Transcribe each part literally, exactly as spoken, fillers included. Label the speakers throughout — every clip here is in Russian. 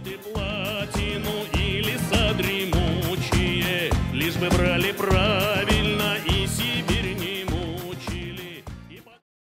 Speaker 1: Монолиты, платину или садремучие, лишь бы брали правильно и Сибирь не мучили. И...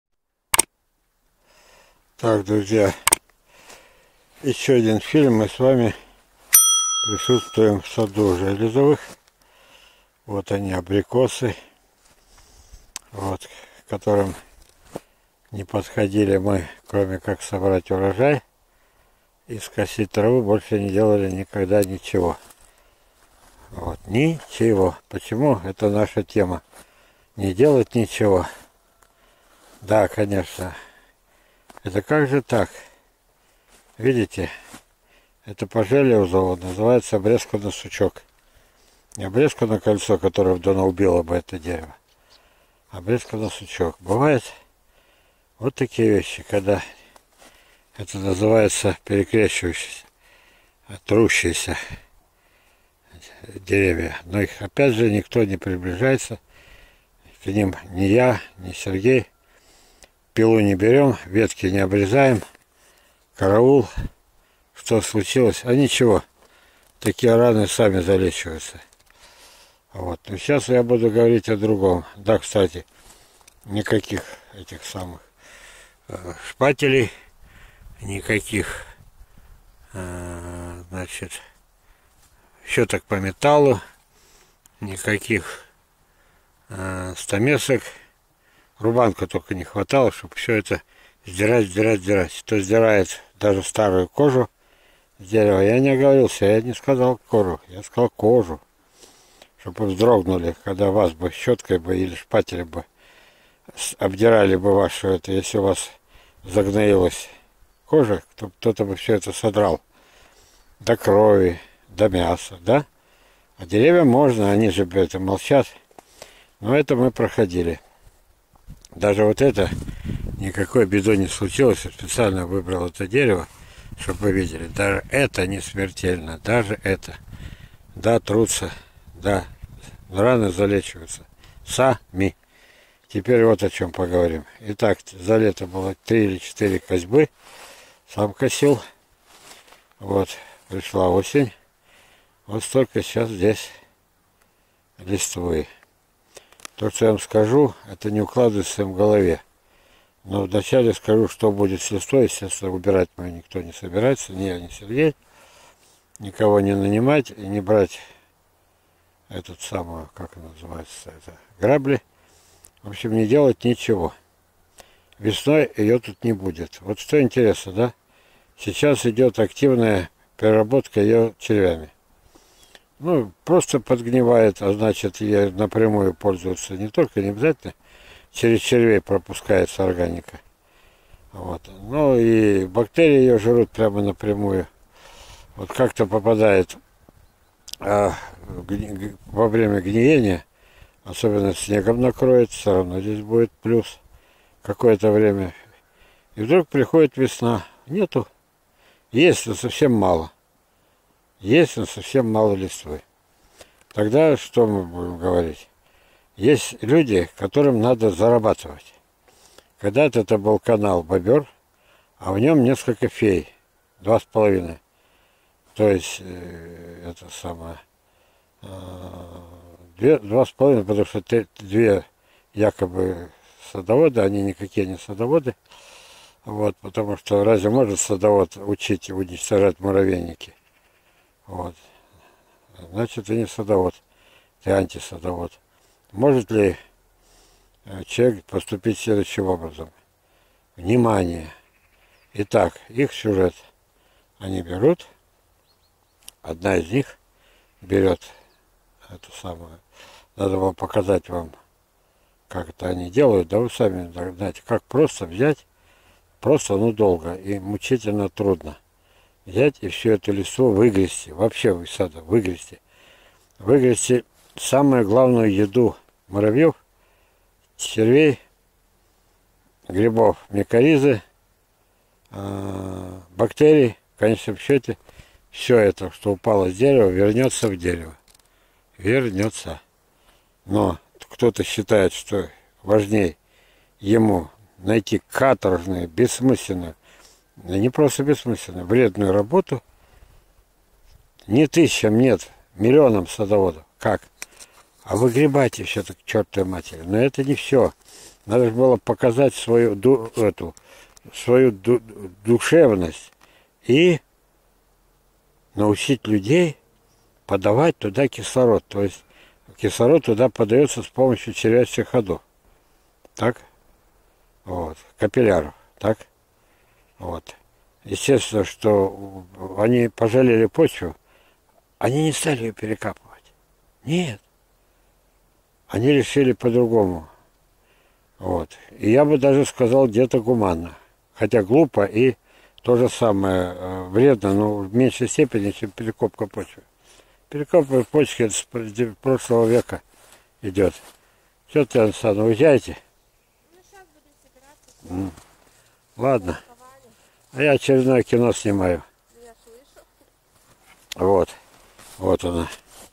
Speaker 2: Так, друзья, еще один фильм. Мы с вами присутствуем в саду Железовых. Вот они, абрикосы, вот, к которым не подходили мы, кроме как собрать урожай и скосить траву, больше не делали никогда ничего. Вот, ничего. Почему? Это наша тема. Не делать ничего. Да, конечно. Это как же так? Видите? Это по железу называется обрезка на сучок. Не обрезка на кольцо, которое давно убило бы это дерево. Обрезка на сучок. Бывает вот такие вещи, когда это называется перекрещивающиеся, трущиеся деревья. Но их опять же никто не приближается. К ним ни я, ни Сергей. Пилу не берем, ветки не обрезаем. Караул. Что случилось? А ничего. Такие раны сами залечиваются. Вот. Но сейчас я буду говорить о другом. Да, кстати, никаких этих самых э, шпателей, никаких, э, значит, щеток по металлу, никаких э, стамесок. Рубанку только не хватало, чтобы все это сдирать, сдирать, сдирать. То сдирает даже старую кожу с дерева. Я не оговорился, я не сказал кожу, я сказал кожу. Чтобы вздрогнули, когда вас бы щеткой бы или шпателем бы обдирали бы вашу это, если у вас загноилась кожа, то кто-то бы все это содрал до крови, до мяса, да? А деревья можно, они же это молчат. Но это мы проходили. Даже вот это, никакой беды не случилось. Я специально выбрал это дерево, чтобы вы видели. Даже это не смертельно, даже это. Да, трутся. Да, раны залечиваются сами. Теперь вот о чем поговорим. Итак, за лето было три или четыре косьбы. Сам косил. Вот, пришла осень. Вот столько сейчас здесь листвы. То, что я вам скажу, это не укладывается в голове. Но вначале скажу, что будет с листвой. Естественно, убирать мы никто не собирается. Ни я, ни Сергей. Никого не нанимать и не брать этот самый, как он называется, это, грабли. В общем, не делать ничего. Весной ее тут не будет. Вот что интересно, да? Сейчас идет активная переработка ее червями. Ну, просто подгнивает, а значит, ей напрямую пользоваться не только, не обязательно, через червей пропускается органика. Вот. Ну и бактерии ее жрут прямо напрямую. Вот как-то попадает а, во время гниения, особенно снегом накроет, все равно здесь будет плюс какое-то время. И вдруг приходит весна. Нету. Есть, но совсем мало. Есть, но совсем мало листвы. Тогда что мы будем говорить? Есть люди, которым надо зарабатывать. Когда-то это был канал Бобер, а в нем несколько фей. Два с половиной. То есть, э, это самое... Две, два с половиной, потому что те, две якобы садоводы, они никакие не садоводы. Вот, потому что разве может садовод учить уничтожать муравейники? Вот. Значит, ты не садовод, ты антисадовод. Может ли человек поступить следующим образом? Внимание! Итак, их сюжет они берут. Одна из них берет эту самую. Надо вам показать вам, как это они делают. Да вы сами знаете, как просто взять, просто, ну, долго и мучительно трудно. Взять и всю эту листву выгрести, вообще из сада выгрести. Выгрести самую главную еду муравьев, червей, грибов, микоризы, бактерий, в конечном счете, все это, что упало с дерева, вернется в дерево. Вернется. Но кто-то считает, что важнее ему найти каторжную, бессмысленную, не просто бессмысленную, вредную работу, Не тысячам, нет, миллионам садоводов. Как? А выгребайте все так к чертовой матери. Но это не все. Надо же было показать свою, ду, эту, свою ду, душевность и научить людей подавать туда кислород. То есть кислород туда подается с помощью червячных ходов. Так? Вот. Капилляров. Так? Вот. Естественно, что они пожалели почву, они не стали ее перекапывать. Нет. Они решили по-другому. Вот. И я бы даже сказал, где-то гуманно. Хотя глупо и то же самое э, вредно, но в меньшей степени, чем перекопка почвы. Перекопка почвы с прошлого века идет. Что ты, Александр, уезжаете?
Speaker 3: Ну, сейчас будем собираться.
Speaker 2: Ладно. А я очередное кино снимаю.
Speaker 3: Я слышу.
Speaker 2: Вот. Вот она.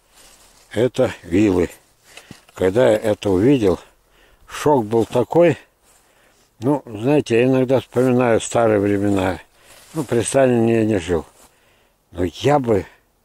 Speaker 2: Это вилы. Когда я это увидел, шок был такой. Ну, знаете, я иногда вспоминаю старые времена. Ну, при Сталине я не жил. Но я бы,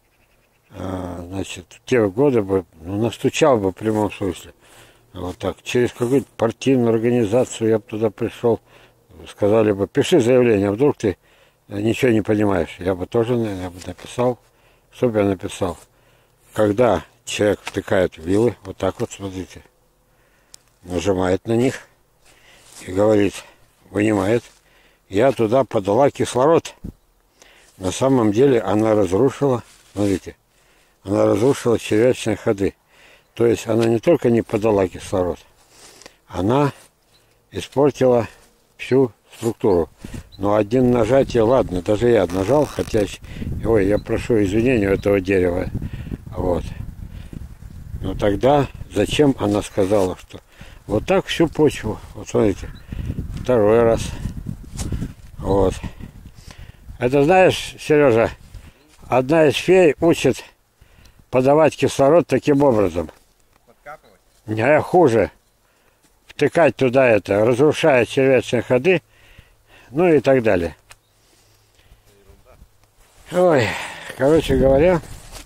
Speaker 2: э, значит, в те годы бы, ну, настучал бы в прямом смысле. Вот так. Через какую-то партийную организацию я бы туда пришел. Сказали бы, пиши заявление, а вдруг ты ничего не понимаешь. Я бы тоже, я бы написал. Что бы я написал? Когда человек втыкает в вилы, вот так вот, смотрите, нажимает на них и говорит, вынимает, я туда подала кислород. На самом деле она разрушила, смотрите, она разрушила червячные ходы. То есть она не только не подала кислород, она испортила всю структуру. Но один нажатие, ладно, даже я нажал, хотя, ой, я прошу извинения у этого дерева. Вот. Но тогда зачем она сказала, что вот так всю почву, вот смотрите, второй раз. Вот. Это знаешь, Сережа, одна из фей учит подавать кислород таким образом.
Speaker 4: Подкапывать?
Speaker 2: Не, хуже. Втыкать туда это, разрушая червячные ходы, ну и так далее. Ой, короче говоря,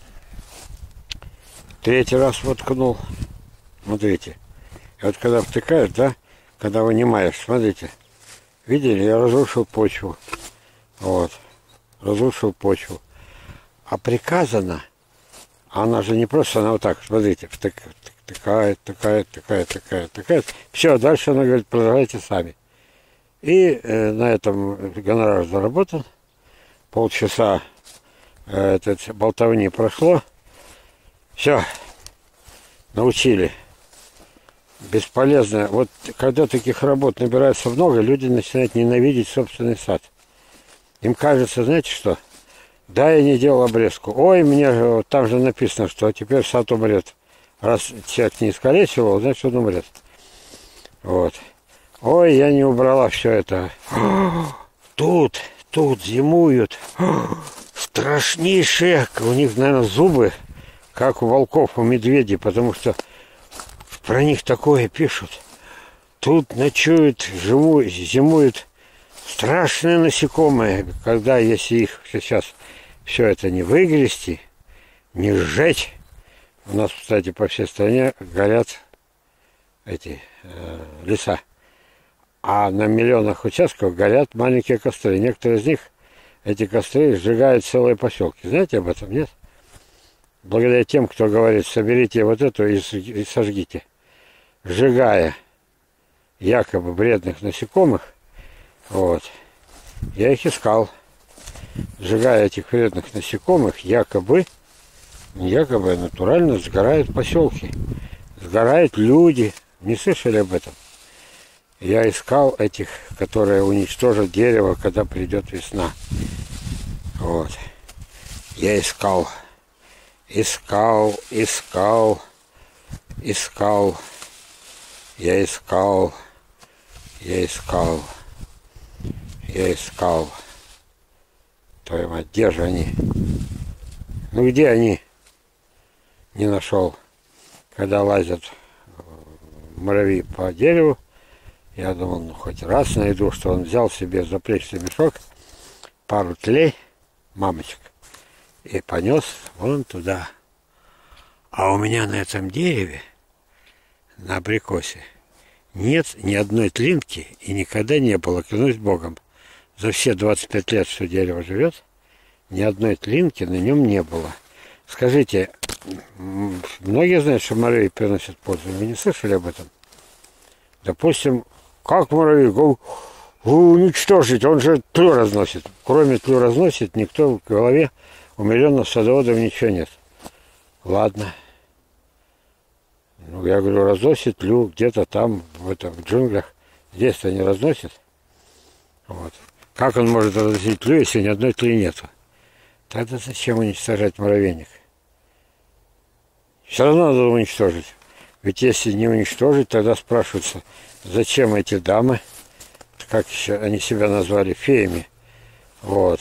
Speaker 2: третий раз воткнул. Смотрите. И вот когда втыкаешь, да, когда вынимаешь, смотрите. Видели, я разрушил почву. Вот. Разрушил почву. А приказано, она же не просто, она вот так, смотрите, втык, втыкает, втыкает, втыкает, втыкает, втыкает. Все, дальше она говорит, продолжайте сами. И э, на этом гонорар заработан. Полчаса э, этот болтовни прошло. Все, научили. Бесполезно. Вот когда таких работ набирается много, люди начинают ненавидеть собственный сад. Им кажется, знаете что? Да, я не делал обрезку. Ой, мне вот там же написано, что теперь сад умрет. Раз человек не искалечил его, значит он умрет. Вот. Ой, я не убрала все это. Тут, тут зимуют. Страшнейшие. У них, наверное, зубы, как у волков, у медведей, потому что про них такое пишут. Тут ночуют, живут, зимуют страшные насекомые. Когда, если их сейчас все это не выгрести, не сжечь. У нас, кстати, по всей стране горят эти э, леса. А на миллионах участков горят маленькие костры. Некоторые из них, эти костры, сжигают целые поселки. Знаете об этом, нет? Благодаря тем, кто говорит, соберите вот эту и, и сожгите. Сжигая якобы вредных насекомых, вот, я их искал. Сжигая этих вредных насекомых, якобы, якобы натурально сгорают поселки. Сгорают люди. Не слышали об этом? Я искал этих, которые уничтожат дерево, когда придет весна. Вот. Я искал. Искал, искал, искал. Я искал. Я искал. Я искал. Твою мать, где же они? Ну где они? Не нашел. Когда лазят муравьи по дереву, я думал, ну хоть раз найду, что он взял себе заплечный мешок, пару тлей, мамочек, и понес вон туда. А у меня на этом дереве, на абрикосе, нет ни одной тлинки и никогда не было, клянусь Богом. За все двадцать пять лет, что дерево живет, ни одной тлинки на нем не было. Скажите, многие знают, что муравей приносит пользу. Вы не слышали об этом? Допустим, как муравей? Уничтожить, он же тлю разносит. Кроме тлю разносит, никто в голове у миллионов садоводов ничего нет. Ладно. Ну, я говорю, разносит тлю где-то там, в, этом, в джунглях. Здесь-то не разносит. Вот. Как он может разносить тлю, если ни одной тли нету? Тогда зачем уничтожать муравейник? Все равно надо уничтожить. Ведь если не уничтожить, тогда спрашивается, зачем эти дамы, как еще они себя назвали, феями. Вот.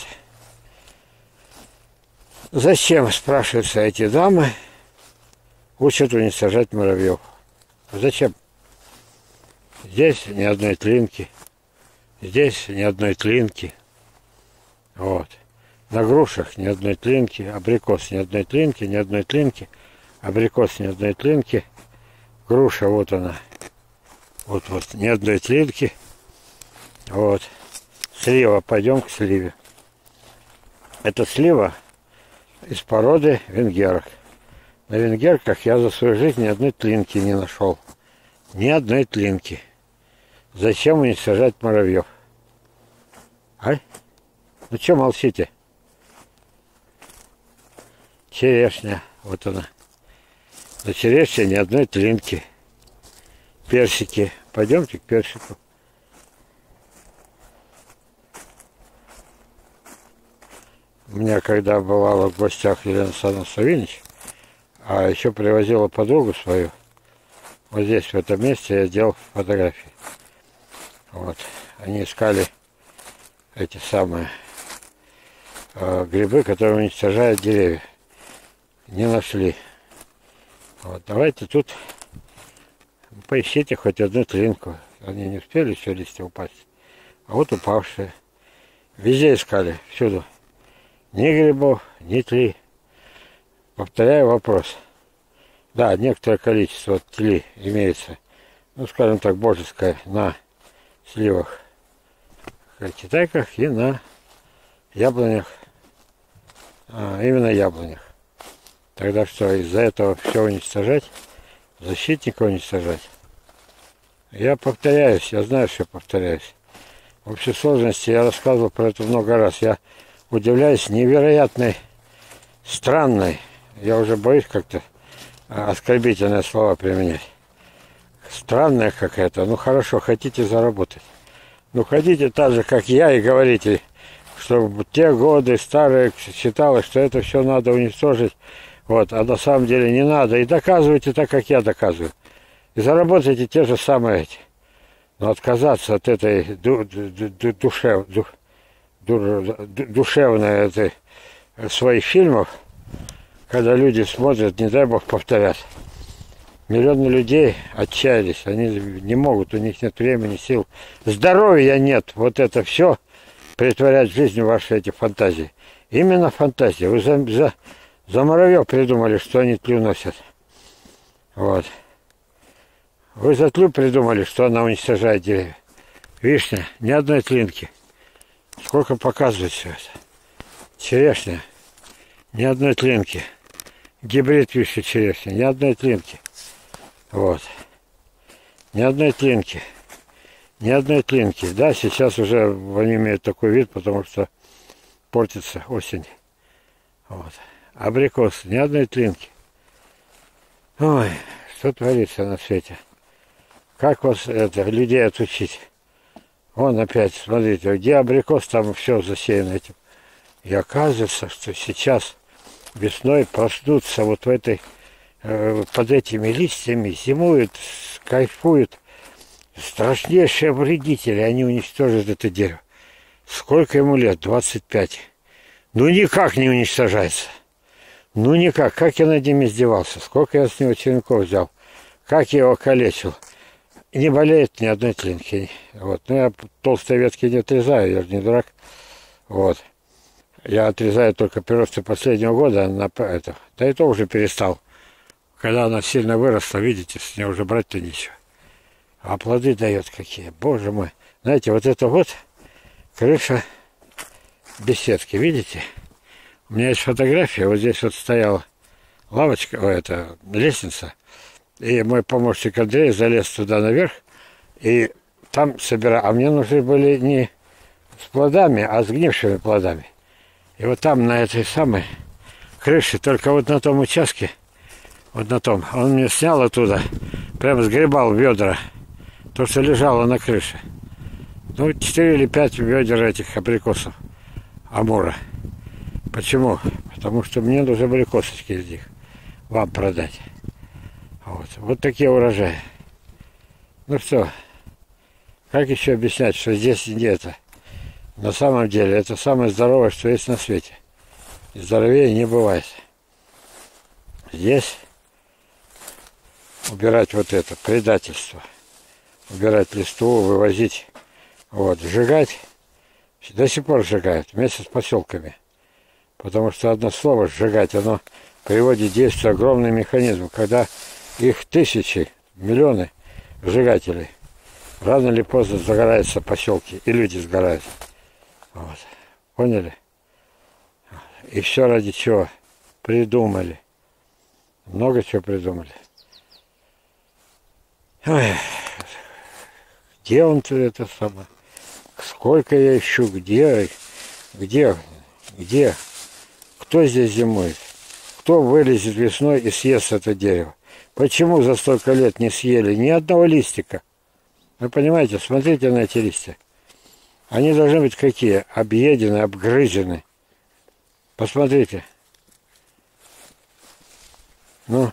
Speaker 2: Зачем, спрашиваются, эти дамы учат уничтожать муравьев? Зачем? Здесь ни одной тлинки. Здесь ни одной тлинки. Вот. На грушах ни одной тлинки. Абрикос ни одной тлинки, ни одной тлинки. Абрикос ни одной тлинки. Груша, вот она. Вот-вот, ни одной тлинки. Вот. Слива, пойдем к сливе. Это слива из породы венгерок. На венгерках я за свою жизнь ни одной тлинки не нашел. Ни одной тлинки. Зачем уничтожать муравьев? А? Ну что молчите? Черешня, вот она. На черешне ни одной тлинки. Персики. Пойдемте к персику. У меня когда бывала в гостях Елена Александровна Савинич, а еще привозила подругу свою, вот здесь, в этом месте, я делал фотографии. Вот. Они искали эти самые э, грибы, которые уничтожают деревья. Не нашли. Вот. Давайте тут поищите хоть одну тлинку. Они не успели еще листья упасть. А вот упавшие. Везде искали, всюду. Ни грибов, ни тли. Повторяю вопрос. Да, некоторое количество тли имеется, ну, скажем так, божеское, на сливах, китайках и на яблонях, а, именно яблонях. Тогда что, из-за этого все уничтожать, защитника уничтожать? Я повторяюсь, я знаю, что я повторяюсь. В общей сложности я рассказывал про это много раз. Я удивляюсь невероятной, странной, я уже боюсь как-то оскорбительные слова применять. Странная какая-то. Ну хорошо, хотите заработать. Ну хотите так же, как я, и говорите, что в те годы старые считалось, что это все надо уничтожить. Вот, а на самом деле не надо. И доказывайте так, как я доказываю. И заработайте те же самые эти. Но отказаться от этой ду ду ду душев ду ду душевной этой своих фильмов, когда люди смотрят, не дай бог повторят. Миллионы людей отчаялись, они не могут, у них нет времени, сил, здоровья нет. Вот это все притворять в жизнь ваши эти фантазии. Именно фантазии. Вы за, за, за муравьев придумали, что они тлю носят. Вот. Вы за тлю придумали, что она уничтожает деревья. Вишня, ни одной тлинки. Сколько показывает все это. Черешня, ни одной тлинки. Гибрид вишни черешня, ни одной тлинки. Вот. Ни одной тлинки. Ни одной тлинки. Да, сейчас уже они имеют такой вид, потому что портится осень. Вот. Абрикос, ни одной тлинки. Ой, что творится на свете. Как вас это, людей отучить? Вон опять, смотрите, где абрикос, там все засеяно этим. И оказывается, что сейчас весной проснутся вот в этой, э, под этими листьями, зимуют, кайфуют страшнейшие вредители, они уничтожат это дерево. Сколько ему лет? двадцать пять. Ну никак не уничтожается. Ну никак. Как я над ним издевался, сколько я с него черенков взял, как я его калечил. И не болеет ни одной тлинки. Вот. Ну я толстые ветки не отрезаю, я же не дурак. Вот. Я отрезаю только приросты последнего года, на это, да и то уже перестал. Когда она сильно выросла, видите, с нее уже брать-то нечего. А плоды дает какие, боже мой. Знаете, вот это вот крыша беседки, видите? У меня есть фотография, вот здесь вот стояла лавочка, о, это лестница. И мой помощник Андрей залез туда наверх, и там собирал. А мне нужны были не с плодами, а с гнившими плодами. И вот там, на этой самой крыше, только вот на том участке, вот на том, он мне снял оттуда, прямо сгребал ведра, то, что лежало на крыше. Ну, четыре или пять ведер этих абрикосов Амура. Почему? Потому что мне нужны были косточки из них вам продать. Вот, вот такие урожаи. Ну что, как еще объяснять, что здесь не это? На самом деле, это самое здоровое, что есть на свете. И здоровее не бывает. Здесь убирать вот это, предательство. Убирать листву, вывозить, вот, сжигать. До сих пор сжигают, вместе с поселками. Потому что одно слово «сжигать», оно приводит в действие огромный механизм, когда их тысячи, миллионы сжигателей, рано или поздно загораются поселки, и люди сгорают. Вот. Поняли? И все ради чего? Придумали. Много чего придумали. Ой. Где он-то это самое? Сколько я ищу? Где? Где? Где? Кто здесь зимует? Кто вылезет весной и съест это дерево? Почему за столько лет не съели ни одного листика? Вы понимаете, смотрите на эти листья. Они должны быть какие? Объедены, обгрызены. Посмотрите. Ну.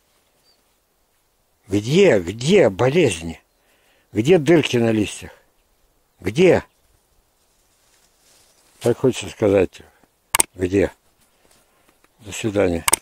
Speaker 2: Где, где болезни? Где дырки на листьях? Где? Так хочется сказать. Где? До свидания.